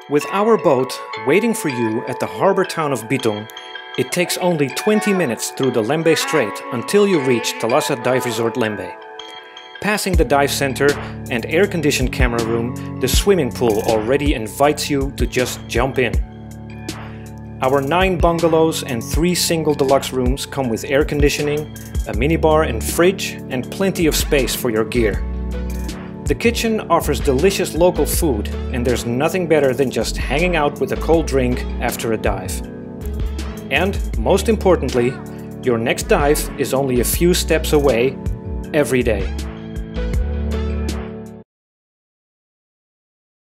With our boat waiting for you at the harbor town of Bitung, it takes only 20 minutes through the Lembeh Strait until you reach Thalassa Dive Resort Lembeh. Passing the dive center and air-conditioned camera room, the swimming pool already invites you to just jump in. Our 9 bungalows and 3 single deluxe rooms come with air conditioning, a minibar and fridge, and plenty of space for your gear. The kitchen offers delicious local food, and there's nothing better than just hanging out with a cold drink after a dive. And, most importantly, your next dive is only a few steps away every day.